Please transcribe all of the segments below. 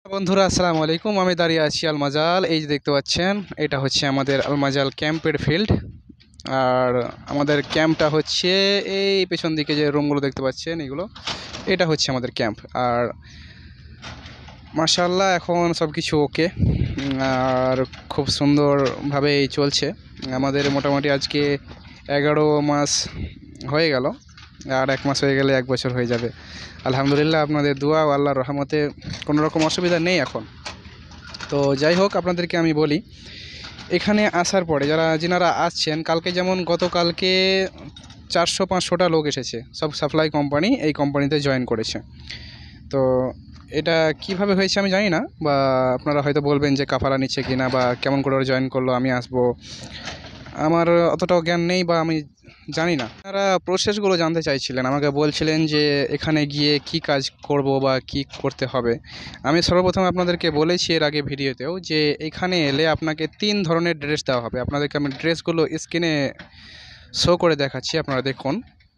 বন্ধুরা আসসালামু আলাইকুম। আমি দাঁড়িয়ে আছি আল-মাজal। এই যে দেখতে পাচ্ছেন, এটা হচ্ছে আমাদের আল-মাজal ক্যাম্পের ফিল্ড। আর আমাদের ক্যাম্পটা হচ্ছে এই পেছন দিকে যে রুমগুলো দেখতে পাচ্ছেন, এগুলো এটা হচ্ছে আমাদের ক্যাম্প। আর মাশাআল্লাহ এখন সব কিছু ওকে, আর খুব সুন্দরভাবেই চলছে। আমাদের মোটামুটি আজকে 11 মাস হয়ে গেল, আর 1 মাস হয়ে গেলে 1 বছর হয়ে যাবে। আলহামদুলিল্লাহ, আপনাদের দোয়া ও আল্লাহর রহমতে কোনো রকম অসুবিধা নেই এখন। তো যাই হোক, আপনাদেরকে আমি বলি, এখানে আসার পরে যিনারা আসছেন, কালকে যেমন গতকালকে 400-500টা লোক এসেছে, সব সাপ্লাই কোম্পানি এই কোম্পানিতে জয়েন করেছে। তো এটা কিভাবে হয়েছে আমি জানি না, বা আপনারা হয়তো বলবেন যে কাফালা নিচ্ছে কিনা বা কেমন করে জয়েন করলো, আমি আসবো, আমার অতটাও জ্ঞান নেই বা আমি জানি না। তারা প্রসেসগুলো জানতে চাইছিলেন, আমাকে বলছিলেন যে এখানে গিয়ে কি কাজ করব বা কি করতে হবে। আমি সর্বপ্রথম আপনাদেরকে বলেছি এর আগে ভিডিওতেও যে এখানে এলে আপনাকে 3 ধরনের ড্রেস দেওয়া হবে। আপনাদেরকে আমি ড্রেসগুলো স্ক্রিনে শো করে দেখাচ্ছি, আপনারা দেখুন।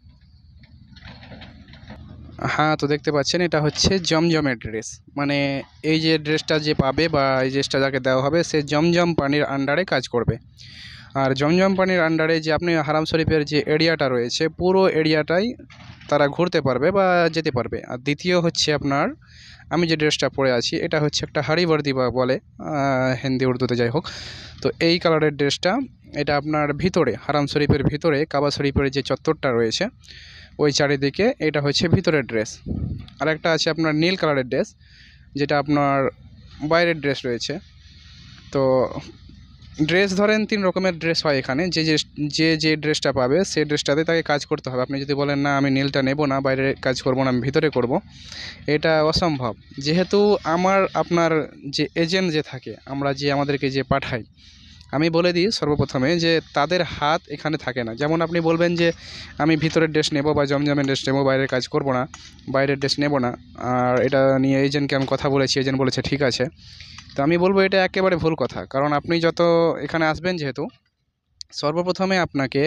হ্যাঁ, তো দেখতে পাচ্ছেন এটা হচ্ছে জমজমের ড্রেস। মানে এই যে ড্রেসটা যে পাবে বা এই ড্রেসটা যাকে দেওয়া হবে, সে জমজম পানির আন্ডারে কাজ করবে। আর জমজম পানির আন্ডারে যে আপনি হারাম শরীফের যে এরিয়াটা রয়েছে, পুরো এরিয়াটাই তারা ঘুরতে পারবে বা যেতে পারবে। আর দ্বিতীয় হচ্ছে আপনার, আমি যে ড্রেসটা পরে আছি এটা হচ্ছে একটা হাড়ি বর্দি বা বলে হিন্দি উর্দুতে, যাই হোক। তো এই কালারের ড্রেসটা, এটা আপনার ভিতরে হারাম শরীফের ভিতরে কাবা শরীফের যে চত্বরটা রয়েছে ওই চারিদিকে, এটা হচ্ছে ভিতরের ড্রেস। আর একটা আছে আপনার নীল কালারের ড্রেস, যেটা আপনার বাইরের ড্রেস রয়েছে। তো ড্রেস ধরেন 3 রকমের ড্রেস হয় এখানে। যে ড্রেসটা পাবে সেই ড্রেসটাতে তাকে কাজ করতে হবে। আপনি যদি বলেন না আমি নীলটা নেব না, বাইরে কাজ করব না, আমি ভিতরে করব, এটা অসম্ভব। যেহেতু আপনার যে এজেন্ট যে থাকে, আমাদেরকে যে পাঠাই, আমি বলে দিই সর্বপ্রথমে যে তাদের হাত এখানে থাকে না। যেমন আপনি বলবেন যে আমি ভিতরের ড্রেস নেব বা জমজমের ড্রেস নেব, বাইরের কাজ করব না, বাইরের ড্রেস নেব না। আর এটা নিয়ে এজেন্টকে আমি কথা বলেছি, এজেন্ট বলেছে ঠিক আছে। তো আমি বলবো এটা একেবারে ভুল কথা। কারণ আপনি যত এখানে আসবেন, যেহেতু সর্বপ্রথমে আপনাকে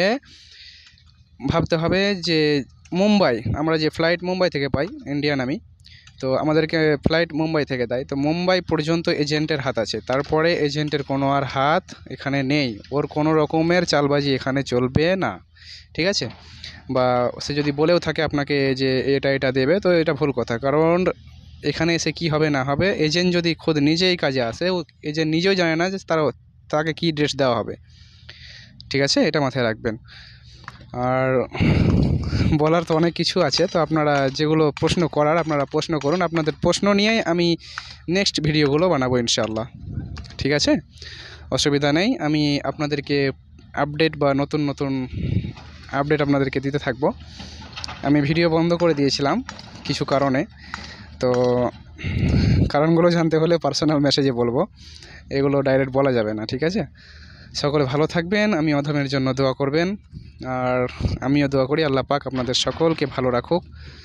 ভাবতে হবে যে আমরা যে ফ্লাইট মুম্বাই থেকে পাই, ইন্ডিয়ান আমি, তো আমাদেরকে ফ্লাইট মুম্বাই থেকে দেয়। তো মুম্বাই পর্যন্ত এজেন্টের হাত আছে, তারপরে এজেন্টের কোনো আর হাত এখানে নেই। ওর কোনো রকমের চালবাজি এখানে চলবে না, ঠিক আছে? বা সে যদি বলেও থাকে আপনাকে যে এটা দেবে, তো এটা ভুল কথা। কারণ এখানে এসে কি হবে না হবে, এজেন্ট যদি খোদ নিজেই কাজে আসে, এজেন্ট নিজেও জানে না যে তাকে কি ড্রেস দেওয়া হবে, ঠিক আছে? এটা মাথায় রাখবেন। আর বলার তো অনেক কিছু আছে, তো আপনারা যেগুলো প্রশ্ন করার আপনারা প্রশ্ন করুন। আপনাদের প্রশ্ন নিয়েই আমি নেক্সট ভিডিওগুলো বানাবো ইনশাআল্লাহ, ঠিক আছে? অসুবিধা নেই, আমি আপনাদেরকে আপডেট বা নতুন নতুন আপডেট আপনাদেরকে দিতে থাকবো। আমি ভিডিও বন্ধ করে দিয়েছিলাম কিছু কারণে, তো কারণগুলো জানতে হলে পার্সোনাল মেসেজে বলবো, এগুলো ডাইরেক্ট বলা যাবে না, ঠিক আছে? সকলে ভালো থাকবেন, আমি অধমের জন্য দোয়া করবেন, আর আমিও দোয়া করি আল্লাহ পাক আপনাদের সকলকে ভালো রাখুক।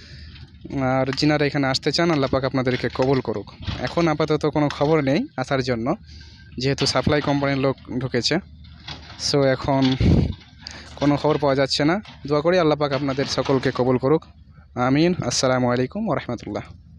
আর যিনারা এখানে আসতে চান, আল্লাহ পাক আপনাদেরকে কবুল করুক। এখন আপাতত কোনো খবর নেই আসার জন্য, যেহেতু সাপ্লাই কোম্পানির লোক ঢুকেছে, সো এখন কোনো খবর পাওয়া যাচ্ছে না। দোয়া করি আল্লাহ পাক আপনাদের সকলকে কবুল করুক। আমিন। আসসালামু আলাইকুম ওয়া রাহমাতুল্লাহ।